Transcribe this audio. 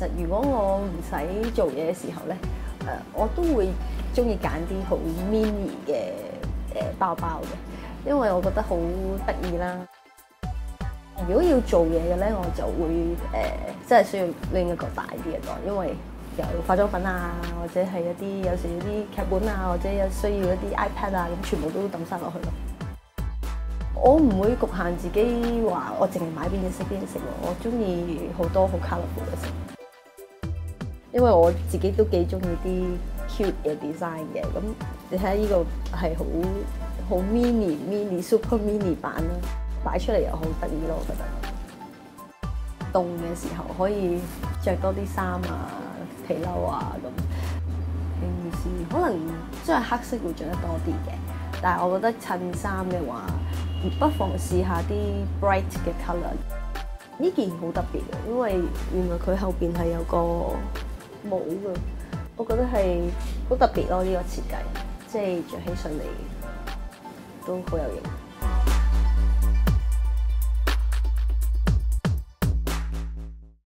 實如果我唔使做嘢嘅時候咧，我都會中意揀啲好 mini 嘅包包嘅，因為我覺得好得意啦。如果要做嘢嘅咧，我就會真係需要拎一個大啲嘅袋，因為有化妝品啊，或者係有時啲劇本啊，或者有需要一啲 iPad 啊，咁全部都抌晒落去咯。我唔會局限自己話我淨係買邊隻色邊隻色喎，我中意好多好 colourful 嘅色，因為我自己都幾中意啲 cute 嘅 design 嘅。咁你睇下呢個係好 mini super mini 版啦，擺出嚟又好得意咯，我覺得。凍嘅時候可以着多啲衫啊、皮褸啊咁。平時可能即係黑色會着得多啲嘅，但係我覺得襯衫嘅話，不妨試下啲 bright 嘅 colour。呢件好特別嘅，因為原來佢後邊係有個帽嘅，我覺得係好特別咯，呢個設計，即係着起上嚟都好有型。